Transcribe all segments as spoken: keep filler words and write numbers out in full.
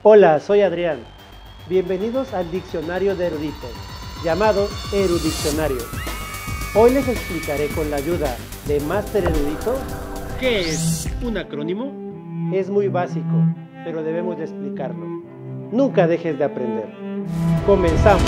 Hola, soy Adrián. Bienvenidos al Diccionario de Eruditos, llamado Erudiccionario. Hoy les explicaré con la ayuda de Máster Erudito ¿Qué es un acrónimo? Es muy básico, pero debemos de explicarlo. Nunca dejes de aprender. ¡Comenzamos!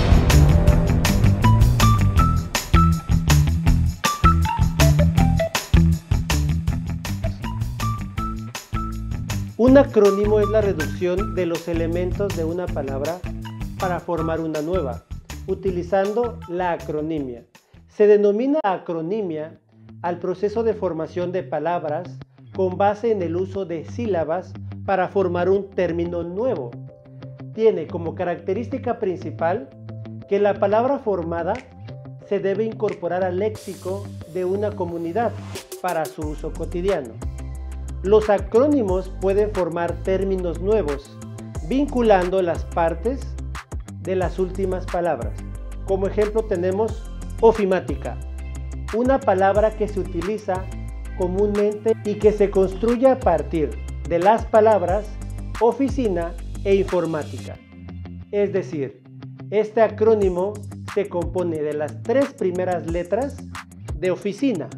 Un acrónimo es la reducción de los elementos de una palabra para formar una nueva, utilizando la acronimia. Se denomina acronimia al proceso de formación de palabras con base en el uso de sílabas para formar un término nuevo. Tiene como característica principal que la palabra formada se debe incorporar al léxico de una comunidad para su uso cotidiano. Los acrónimos pueden formar términos nuevos, vinculando las partes de las últimas palabras. Como ejemplo tenemos ofimática, una palabra que se utiliza comúnmente y que se construye a partir de las palabras oficina e informática. Es decir, este acrónimo se compone de las tres primeras letras de oficina: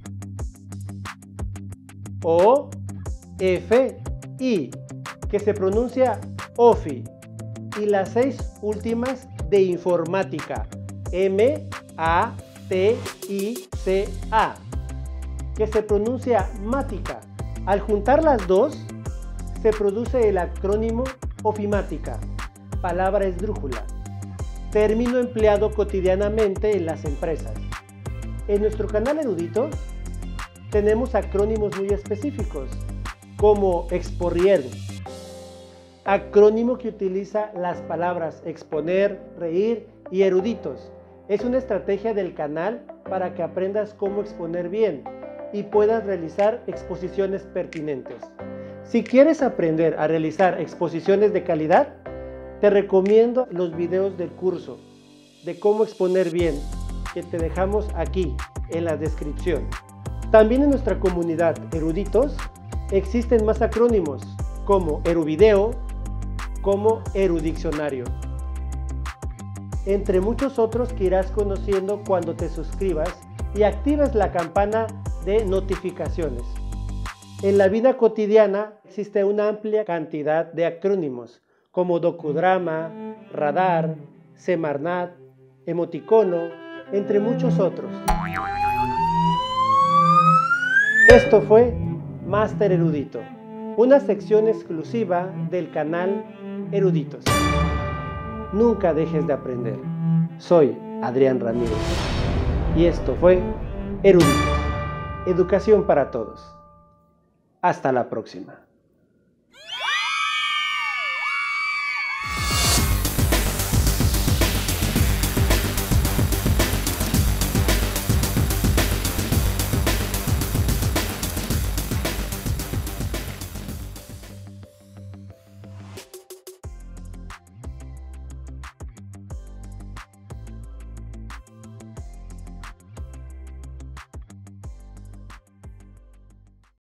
O, F, I, que se pronuncia OFI, y las seis últimas de informática, M, A, T, I, C, A, que se pronuncia mática. Al juntar las dos, se produce el acrónimo ofimática, palabra esdrújula, término empleado cotidianamente en las empresas. En nuestro canal Erudito tenemos acrónimos muy específicos, como exporrier, acrónimo que utiliza las palabras exponer, reír y eruditos. Es una estrategia del canal para que aprendas cómo exponer bien y puedas realizar exposiciones pertinentes. Si quieres aprender a realizar exposiciones de calidad, te recomiendo los videos del curso de cómo exponer bien, que te dejamos aquí en la descripción. También en nuestra comunidad Eruditos existen más acrónimos como Eruvideo, como Erudiccionario, entre muchos otros que irás conociendo cuando te suscribas y actives la campana de notificaciones. En la vida cotidiana existe una amplia cantidad de acrónimos como docudrama, radar, Semarnat, emoticono, entre muchos otros. Esto fue Máster Erudito, una sección exclusiva del canal Eruditos. Nunca dejes de aprender. Soy Adrián Ramírez y esto fue Eruditos, educación para todos. Hasta la próxima.